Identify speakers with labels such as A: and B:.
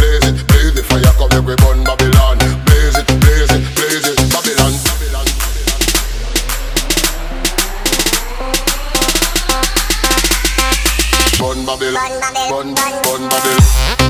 A: blaze it, blaze the fire, come make we burn Babylon. Blaze it, blaze it, blaze it, Babylon. Burn Babylon, burn Babylon.